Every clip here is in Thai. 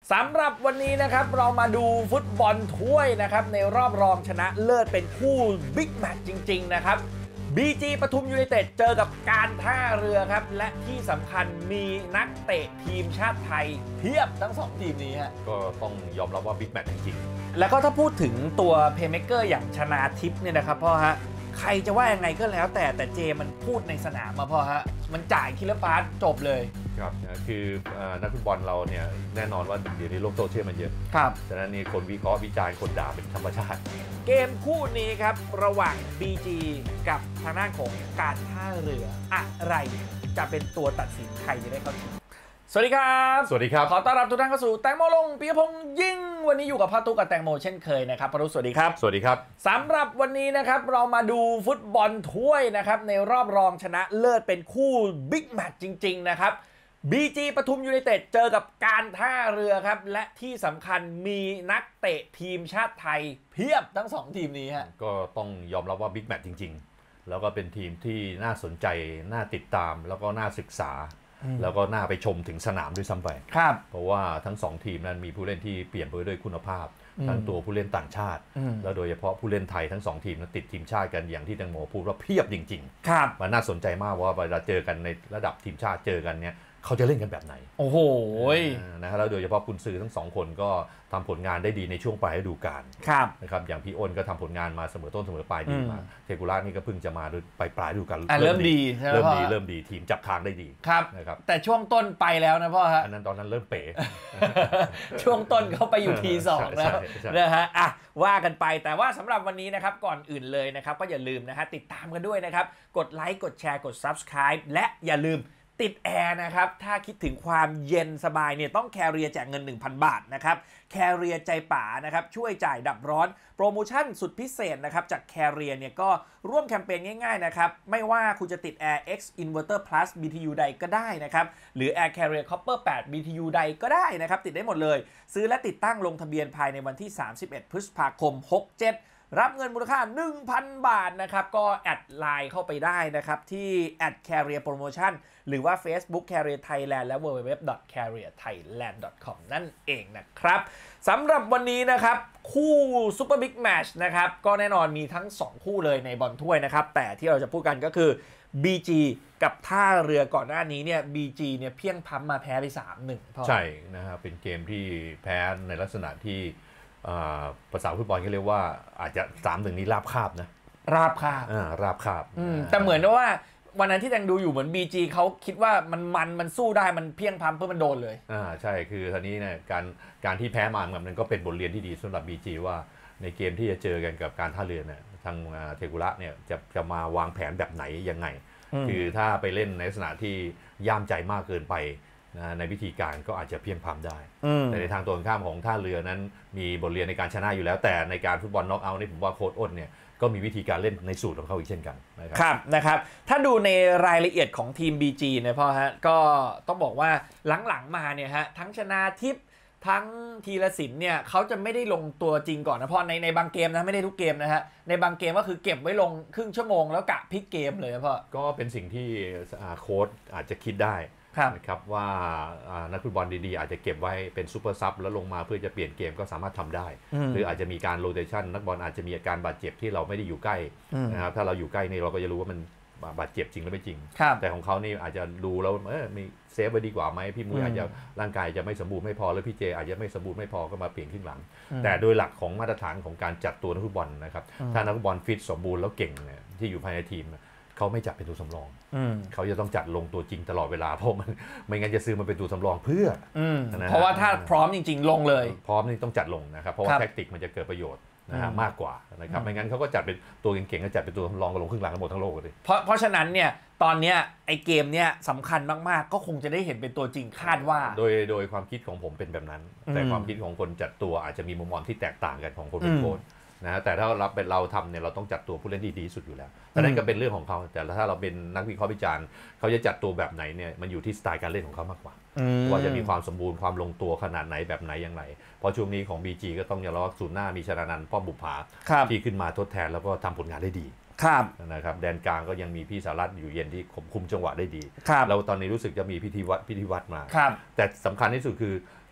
สำหรับวันนี้นะครับเรามาดูฟุตบอลถ้วยนะครับในรอบรองชนะเลิศเป็นคู่บิ๊กแมตช์จริงๆนะครับ BG ปทุมยูไนเต็ดเจอกับการท่าเรือครับและที่สำคัญมีนักเตะทีมชาติไทยเพียบทั้ง2ทีมนี้ฮะก็ต้องยอมรับว่าบิ๊กแมตช์จริงๆแล้วก็ถ้าพูดถึงตัวเพลย์เมคเกอร์อย่างชนาทิพย์เนี่ยนะครับพ่อฮะใครจะว่ายังไงก็แล้วแต่เจมันพูดในสนามมาพ่อฮะมันจ่ายคิลเลอร์พาสจบเลยครับคือนักฟุตบอลเราเนี่ยแน่นอนว่าเดี๋ยวนี้โลกโซเชียลมันเยอะครับฉะนั้นนี่คนวิเคราะห์วิจารณ์คนด่าเป็นธรรมชาติเกมคู่นี้ครับระหว่าง BG กับทางด้านของการท่าเรืออะไรจะเป็นตัวตัดสินใครจะได้เข้าชิงสวัสดีครับสวัสดีครับขอต้อนรับทุกท่านเข้าสู่แตงโมลงปิยพงษ์ยิ่งวันนี้อยู่กับพ่อตุ๊กกับแตงโมเช่นเคยนะครับพรุษสวัสดีครับสวัสดีครับสำหรับวันนี้นะครับเรามาดูฟุตบอลถ้วยนะครับในรอบรองชนะเลิศเป็นคู่บิ๊กแมตช์จริงๆนะครับ BG ปทุมยูไนเต็ดเจอกับการท่าเรือครับและที่สำคัญมีนักเตะทีมชาติไทยเพียบทั้ง2ทีมนี้ฮะก็ต้องยอมรับว่าบิ๊กแมตช์จริงๆแล้วก็เป็นทีมที่น่าสนใจน่าติดตามแล้วก็น่าศึกษาแล้วก็น่าไปชมถึงสนามด้วยซ้ำไปครับเพราะว่าทั้ง2ทีมนั้นมีผู้เล่นที่เปลี่ยนไปด้วยคุณภาพทั้งตัวผู้เล่นต่างชาติแล้วโดยเฉพาะผู้เล่นไทยทั้ง2ทีมนั้นติดทีมชาติกันอย่างที่แตงโมพูดว่าเพียบจริงๆครับมันน่าสนใจมากว่าเวลาเจอกันในระดับทีมชาติเจอกันเนี่ยเขาจะเล่นกันแบบไหนโอ้โหนะแล้วโดยเฉพาะกุนซือทั้ง2คนก็ทำผลงานได้ดีในช่วงปลายฤดูกาลนะครับอย่างพี่อ้นก็ทำผลงานมาเสมอต้นเสมอปลายดีมาเทกุระนี่ก็เพิ่งจะมาปลายฤดูกาลเริ่มดีทีมจับทางได้ดีครับนะครับแต่ช่วงต้นไปแล้วนะพ่อฮะอันนั้นตอนนั้นเริ่มเป๋ช่วงต้นเขาไปอยู่ที2แล้วนะฮะว่ากันไปแต่ว่าสำหรับวันนี้นะครับก่อนอื่นเลยนะครับก็อย่าลืมนะฮะติดตามกันด้วยนะครับกดไลค์กดแชร์กด Subscribe และอย่าลืมติดแอร์นะครับถ้าคิดถึงความเย็นสบายเนี่ยต้องแคเรียแจกเงิน 1,000 บาทนะครับแคเรียใจป่านะครับช่วยจ่ายดับร้อนโปรโมชั่นสุดพิเศษนะครับจากแคเรียเนี่ยก็ร่วมแคมเปญง่ายๆนะครับไม่ว่าคุณจะติด Air X Inverter Plus BTU ใดก็ได้นะครับหรือ Air Carrier Copper 8 BTU ใดก็ได้นะครับติดได้หมดเลยซื้อและติดตั้งลงทะเบียนภายในวันที่31 พฤษภาคม 67รับเงินมูลค่า 1,000 บาทนะครับก็แอดไลน์เข้าไปได้นะครับที่แอด Carrier Promotion หรือว่า Facebook Carrier Thailand และ www.carrierthailand.com นั่นเองนะครับสำหรับวันนี้นะครับคู่ Super Big Match นะครับก็แน่นอนมีทั้ง2คู่เลยในบอลถ้วยนะครับแต่ที่เราจะพูดกันก็คือ BG กับท่าเรือก่อนหน้านี้เนี่ย BG เนี่ยเพียงพ้ำมาแพ้ไป 3-1 ใช่นะครับเป็นเกมที่แพ้ในลักษณะที่ภาษาฟุตบอลก็เรียกว่าอาจจะ3-1นี้ราบคาบนะราบคาบราบคาบแต่เหมือนว่าวันนั้นที่แตงดูอยู่เหมือน BG เขาคิดว่ามันสู้ได้มันเพียงพ้ำเพื่อมันโดนเลยใช่คือทีนี้เนี่ยการที่แพ้มามันก็เป็นบทเรียนที่ดีสำหรับ BG ว่าในเกมที่จะเจอกันกับการท่าเรือเนี่ยทางเทกุระเนี่ยจะมาวางแผนแบบไหนยังไงคือถ้าไปเล่นในลักษณะที่ย่ามใจมากเกินไปในวิธีการก็อาจจะเพียงพำได้แต่ในทางตรงข้ามของท่าเรือนั้นมีบทเรียนในการชนะอยู่แล้วแต่ในการฟุตบอลน็อกเอาท์นี่ผมว่าโค้ชอ้นเนี่ยก็มีวิธีการเล่นในสูตรของเขาอีกเช่นกันนะครับถ้าดูในรายละเอียดของทีม BG เนี่ยพ่อฮะก็ต้องบอกว่าหลังๆมาเนี่ยฮะทั้งชนาทิพย์ทั้งธีรศิลป์เนี่ยเขาจะไม่ได้ลงตัวจริงก่อนนะเพราะในบางเกมนะไม่ได้ทุกเกมนะฮะในบางเกมก็คือเก็บไว้ลงครึ่งชั่วโมงแล้วกะพลิกเกมเลยพ่อก็เป็นสิ่งที่โค้ชอาจจะคิดได้นะครับว่านักฟุตบอลดีๆอาจจะเก็บไว้เป็นซูเปอร์ซับแล้วลงมาเพื่อจะเปลี่ยนเกมก็สามารถทำได้หรืออาจจะมีการโรเตชันนักบอลอาจจะมีอาการบาดเจ็บที่เราไม่ได้อยู่ใกล้นะครับถ้าเราอยู่ใกล้นี่เราก็จะรู้ว่ามันบาดเจ็บจริงหรือไม่จริงแต่ของเขานี่อาจจะดูแล้วมีเซฟไว้ดีกว่าไหมพี่มุ้ยอาจจะร่างกายจะไม่สมบูรณ์ไม่พอแล้วพี่เจอาจจะไม่สมบูรณ์ไม่พอก็มาเปลี่ยนขึ้นหลังแต่โดยหลักของมาตรฐานของการจัดตัวนักฟุตบอลนะครับถ้านักฟุตบอลฟิตสมบูรณ์แล้วเก่งเนี่ยที่อยู่ภายในทีมเขาไม่จัดเป็นตัวสำรองเขาจะต้องจัดลงตัวจริงตลอดเวลาเพราะมันไม่งั้นจะซื้อมาเป็นตัวสำรองเพื่อเพราะว่าถ้าพร้อมจริงๆลงเลยพร้อมนี่ต้องจัดลงนะครับเพราะว่าแทคติกมันจะเกิดประโยชน์มากกว่านะครับไม่งั้นเขาก็จัดเป็นตัวเก่งๆก็จัดเป็นตัวสำรองกันลงครึ่งหลังกันหมดทั้งโลกเลยเพราะฉะนั้นเนี่ยตอนเนี้ยไอเกมเนี้ยสำคัญมากๆก็คงจะได้เห็นเป็นตัวจริงคาดว่าโดยความคิดของผมเป็นแบบนั้นแต่ความคิดของคนจัดตัวอาจจะมีมุมมองที่แตกต่างกันของคนเป็นโค้ชนะแต่ถ้าเราทำเนี่ยเราต้องจัดตัวผู้เล่นที่ดีที่สุดอยู่แล้วแต่นั้นก็เป็นเรื่องของเขาแต่ถ้าเราเป็นนักวิเคราะห์วิจารณ์เขาจะจัดตัวแบบไหนเนี่ยมันอยู่ที่สไตล์การเล่นของเขามากกว่าว่าจะมีความสมบูรณ์ความลงตัวขนาดไหนแบบไหนอย่างไรเพราะช่วงนี้ของ BG ก็ต้องยอมรับว่าศูนย์หน้ามีชนานันท์ป้อมบุภาที่ขึ้นมาทดแทนแล้วก็ทำผลงานได้ดีนะครับแดนกลางก็ยังมีพี่สารัตน์อยู่เย็นที่คุมจังหวะได้ดีแล้วตอนนี้รู้สึกจะมีพิธีวัตรมาแต่สำคัญที่สุดคือ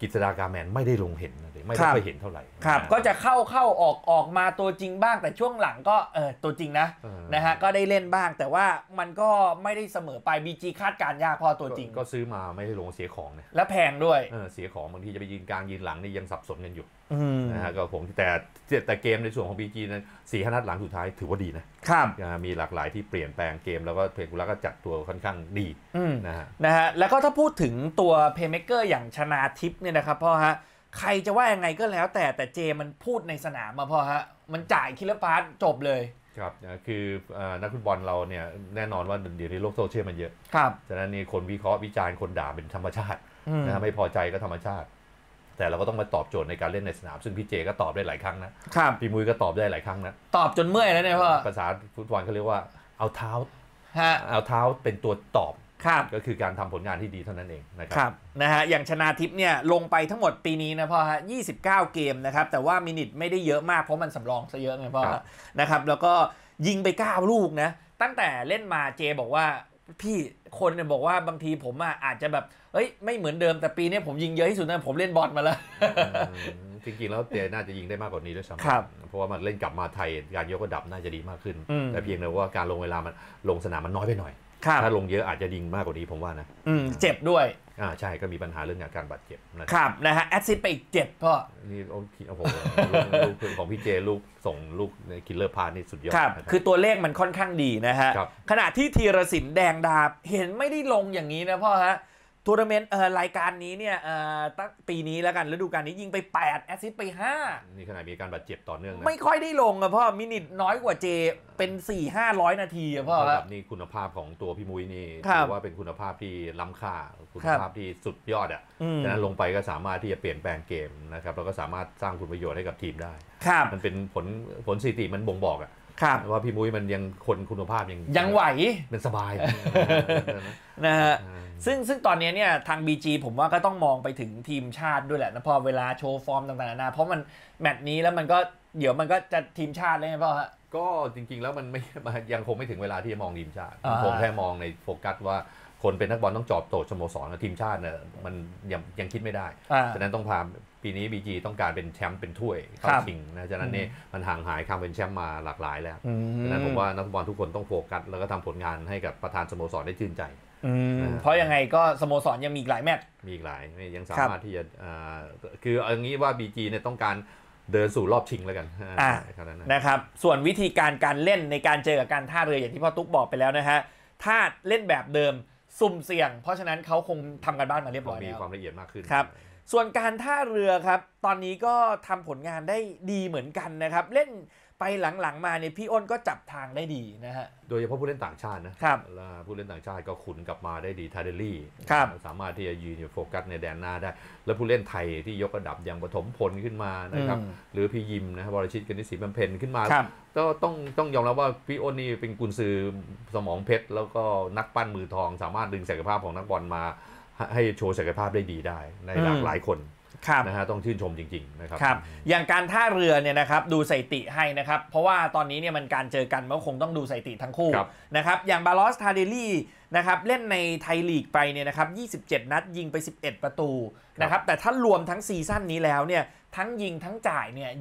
กฤษฎากาแมนไม่ได้ลงเห็นเลยไม่ค่อยเห็นเท่าไหร่ครับก็จะเข้าออกมาตัวจริงบ้างแต่ช่วงหลังก็ตัวจริงนะฮะก็ได้เล่นบ้างแต่ว่ามันก็ไม่ได้เสมอไป BG คาดการยากพอตัวจริงก็ซื้อมาไม่ได้ลงเสียของเนี่ยและแพงด้วยเสียของบางทีจะไปยืนกลางยืนหลังนี่ยังสับสนกันอยู่นะฮะก็ผมแต่เกมในส่วนของ BG นั้น4-5 นัดหลังสุดท้ายถือว่าดีนะครับมีหลากหลายที่เปลี่ยนแปลงเกมแล้วก็เพลกุล่าก็จัดตัวค่อนข้างดีนะฮะแล้วก็ถ้าพูดถึงตัวเพลย์เมคเกอร์อย่างชนาทิพย์เนี่ยนะครับพ่อฮะใครจะว่ายังไงก็แล้วแต่เจมันพูดในสนามมาพ่อฮะมันจ่ายคิลเลอร์พาสจบเลยครับคือนักฟุตบอลเราเนี่ยแน่นอนว่าเดี๋ยวนี้โลกโซเชียลมันเยอะครับฉะนั้นนี่คนวิเคราะห์วิจารณ์คนด่าเป็นธรรมชาตินะไม่พอใจก็ธรรมชาติแต่เราก็ต้องมาตอบโจทย์ในการเล่นในสนามซึ่งพี่เจก็ตอบได้หลายครั้งนะครับพี่มุ้ยก็ตอบได้หลายครั้งนะตอบจนเมื่อยแล้วเนี่ยพ่อภาษาฟุตบอลเขาเรียกว่าเอาเท้าเป็นตัวตอบก็คือการทำผลงานที่ดีเท่านั้นเองนะครับนะฮะอย่างชนาทิพย์เนี่ยลงไปทั้งหมดปีนี้นะพ่อฮะ29 เกมนะครับแต่ว่ามินิทไม่ได้เยอะมากเพราะมันสำรองซะเยอะไงพ่อนะครับแล้วก็ยิงไป9 ลูกนะตั้งแต่เล่นมาเจบอกว่าพี่คนเนี่ยบอกว่าบางทีผมอาจจะแบบไม่เหมือนเดิมแต่ปีนี้ผมยิงเยอะที่สุดนะผมเล่นบอลมาแล้วจริงๆแล้วเจน่าจะยิงได้มากกว่านี้ด้วยซ้ำเพราะว่ามันเล่นกลับมาไทยการยกระดับน่าจะดีมากขึ้นแต่เพียงแต่ว่าการลงเวลามันลงสนามมันน้อยไปหน่อยถ้าลงเยอะอาจจะยิงมากกว่านี้ผมว่านะเจ็บด้วยใช่ก็มีปัญหาเรื่องการบาดเจ็บนะครับนะฮะแอสซิสต์ไปอีก7พ่อนี่โอ้โหลูกของพี่เจลูกส่งลูกในคิลเลอร์พาสนี่สุดยอดคือตัวเลขมันค่อนข้างดีนะฮะขณะที่ธีรศิลป์แดงดาเห็นไม่ได้ลงอย่างนี้นะพ่อฮะทัวร์นาเมนต์รายการนี้เนี่ยตั้งปีนี้แล้วกันฤดูกาลนี้ยิงไป8แอสซิสต์ไป5 นี่ขนาดมีการบาดเจ็บต่อเนื่องไม่ค่อยได้ลงอะพ่อมินิทน้อยกว่าเจเป็น 4-500 นาทีอะพ่อครับนี่คุณภาพของตัวพี่มุ้ยนี่ถือว่าเป็นคุณภาพที่ล้ำค่าคุณภาพที่สุดยอดอะดังนั้นลงไปก็สามารถที่จะเปลี่ยนแปลงเกมนะครับแล้วก็สามารถสร้างคุณประโยชน์ให้กับทีมได้มันเป็นผลสถิติมันบ่งบอกอะว่าพี่มุ้ยมันยังคุณภาพยังไหวเป็นสบายนะฮะซึ่งตอนนี้เนี่ยทาง BG ผมว่าก็ต้องมองไปถึงทีมชาติด้วยแหละนะพอเวลาโชว์ฟอร์มต่างๆนะเพราะมันแมตช์นี้แล้วมันก็เดี๋ยวมันก็จะทีมชาติเลยไงพ่อฮะก็จริงๆแล้วมันไม่ยังคงไม่ถึงเวลาที่จะมองทีมชาติผมแค่มองในโฟกัสว่าคนเป็นนักบอลต้องจอบโจทย์สโมสรทีมชาติเนี่ยมันยังคิดไม่ได้ฉะนั้นต้องพาปีนี้ BG ต้องการเป็นแชมป์เป็นถ้วยเข้าชิงนะฉะนั้นนี่มันห่างหายคำเป็นแชมป์มาหลากหลายแล้วฉะนั้นผมว่านักบอลทุกคนต้องโฟกัสแล้วก็ทำผลงานให้กับประธานสโมสรได้ชื่นใจเพราะยังไงก็สโมสรยังมีอีกหลายแมตช์มีอีกหลายยังสามารถที่จะคืออย่างนี้ว่า BG เนี่ยต้องการเดินสู่รอบชิงแล้วกันนะครับส่วนวิธีการเล่นในการเจอกับการท่าเรืออย่างที่พ่อตุ๊กบอกไปแล้วนะฮะถ้าเล่นแบบเดิมสุ่มเสี่ยงเพราะฉะนั้นเขาคงทำกันบ้านมาเรียบร้อยแล้วมีความละเอียดมากขึ้นครับส่วนการท่าเรือครับตอนนี้ก็ทำผลงานได้ดีเหมือนกันนะครับเล่นไปหลังๆมาเนี่ยพี่อ้นก็จับทางได้ดีนะฮะโดยเฉพาะผู้เล่นต่างชาตินะครับผู้เล่นต่างชาติก็ขุนกลับมาได้ดีทาเดลี่สามารถที่จะยืนอยู่โฟกัสในแดนหน้าได้แล้วผู้เล่นไทยที่ยกระดับอย่างปฐมพลขึ้นมานะครับหรือพี่ยิมนะครับวรชิตกนิษฐ์ศรีบำเพ็ญขึ้นมาก็ต้องยอมรับว่าพี่อ้นนี่เป็นกุนซือสมองเพชรแล้วก็นักปั้นมือทองสามารถดึงศักยภาพของนักบอลมาให้โชว์ศักยภาพได้ดีได้ในหลากหลายคนนะฮะต้องชื่นชมจริงๆนะครับอย่างการท่าเรือเนี่ยนะครับดูสถิติให้นะครับเพราะว่าตอนนี้เนี่ยมันการเจอกันมันคงต้องดูสถิติทั้งคู่นะครับอย่างบาลอสทาเดลี่นะครับเล่นในไทยลีกไปเนี่ยนะครับ27 นัดยิงไป11 ประตูนะครับแต่ถ้ารวมทั้งซีซั่นนี้แล้วเนี่ยทั้งยิงทั้งจ่ายเนี่ย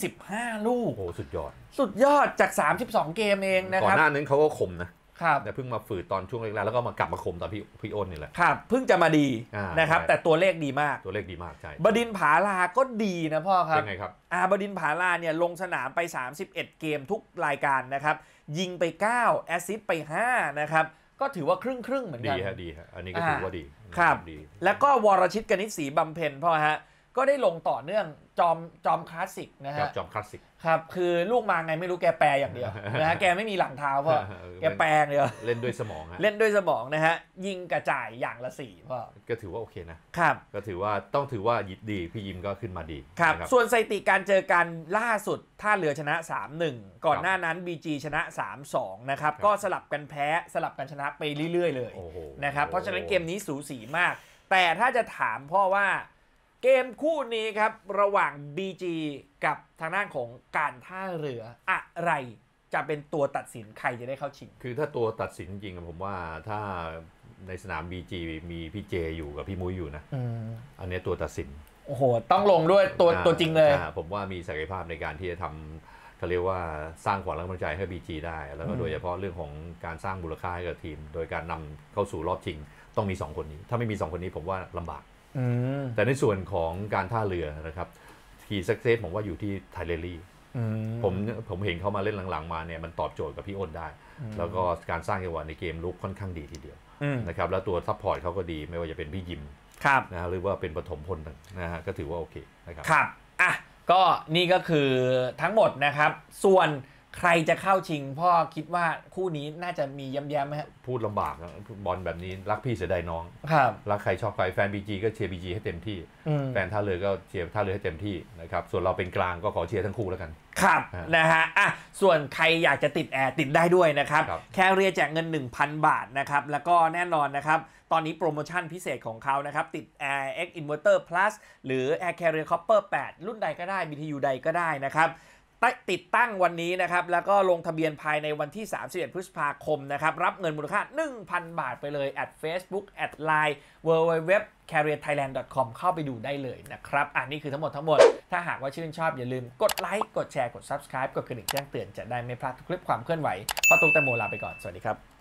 25 ลูกโอ้สุดยอดจาก32 เกมเองนะครับก่อนหน้านั้นเขาก็คมนะแต่เพิ่งมาฝืดตอนช่วงแรกๆแล้วก็มากลับมาคมตอนพี่อ้นนี่แหละครับเพิ่งจะมาดีนะครับแต่ตัวเลขดีมากใช่บดินผาลาก็ดีนะพ่อครับเป็นไงครับบดินผาลาเนี่ยลงสนามไป31เกมทุกรายการนะครับยิงไป9แอสซิสต์ไป5นะครับก็ถือว่าครึ่งเหมือนกันดีฮะอันนี้ก็ถือว่าดีครับแล้วก็วรชิตกนิษฐ์ศรีบำเพ็ญพ่อฮะก็ได้ลงต่อเนื่องจอมคลาสสิกนะฮะจอมคลาสสิกครับคือลูกมาไงไม่รู้แกแปรอย่างเดียวนะฮะแกไม่มีหลังเท้าเพราะแกแปรเดียวเล่นด้วยสมองนะฮะยิงกระจายอย่างละ4พ่อก็ถือว่าโอเคนะครับก็ถือว่าดีพี่ยิมก็ขึ้นมาดีครับส่วนสถิติการเจอกันล่าสุดท่าเรือชนะ 3-1 ก่อนหน้านั้น BG ชนะ 3-2 นะครับก็สลับกันแพ้สลับกันชนะไปเรื่อยๆเลยนะครับเพราะฉะนั้นเกมนี้สูสีมากแต่ถ้าจะถามพ่อว่าเกมคู่นี้ครับระหว่าง BG กับทางด้านของการท่าเรืออะไรจะเป็นตัวตัดสินใครจะได้เข้าชิงคือถ้าตัวตัดสินจริงผมว่าถ้าในสนาม BG มีพี่เจอยู่กับพี่มุ้ยอยู่นะอันนี้ตัวตัดสินโอ้โหต้องลงด้วยตัวจริงเลยผมว่ามีศักยภาพในการที่จะทำเขาเรียกว่าสร้างขวัญและกำลังใจให้ BG ได้แล้วก็โดยเฉพาะเรื่องของการสร้างมูลค่าให้กับทีมโดยการนำเข้าสู่รอบชิงต้องมี2คนนี้ถ้าไม่มี2คนนี้ผมว่าลำบากแต่ในส่วนของการท่าเรือนะครับคีย์ซักเซสผมว่าอยู่ที่ไทเลรี่ผมเห็นเขามาเล่นหลังๆมาเนี่ยมันตอบโจทย์กับพี่อ้นได้แล้วก็การสร้างจังหวะในเกมลุกค่อนข้างดีทีเดียวนะครับแล้วตัวซัพพอร์ตเขาก็ดีไม่ว่าจะเป็นพี่ยิมนะหรือว่าเป็นปฐมพลนะฮะก็ถือว่าโอเคนะครับครับอ่ะก็นี่ก็คือทั้งหมดนะครับส่วนใครจะเข้าชิงพ่อคิดว่าคู่นี้น่าจะมีย้ำๆไหมครับพูดลำบากบอลแบบนี้รักพี่เสียดายน้องรักใครชอบใครแฟน BG ก็เชียร์ BG ให้เต็มที่แฟนท่าเรือก็เชียร์ท่าเรือให้เต็มที่นะครับส่วนเราเป็นกลางก็ขอเชียร์ทั้งคู่แล้วกันครับนะฮะอ่ะส่วนใครอยากจะติดแอร์ติดได้ด้วยนะครับแคเรียแจกเงิน 1,000 บาทนะครับแล้วก็แน่นอนนะครับตอนนี้โปรโมชั่นพิเศษของเขานะครับติด Air X Inverter Plus หรือ Air Carrier Copper 8 รุ่นใดก็ได้ BTU ใดก็ได้นะครับติดตั้งวันนี้นะครับแล้วก็ลงทะเบียนภายในวันที่31พฤษภาคมนะครับรับเงินมูลค่า 1,000 บาทไปเลยแอด Facebook แอด Line www.carrierthailand.com เข้าไปดูได้เลยนะครับนี่คือทั้งหมดถ้าหากว่าชื่นชอบอย่าลืมกดไลค์กดแชร์กด Subscribe กดกระดิ่งแจ้งเตือนจะได้ไม่พลาดทุกคลิปความเคลื่อนไหวพ่อตุ๊กแตงโมลาไปก่อนสวัสดีครับ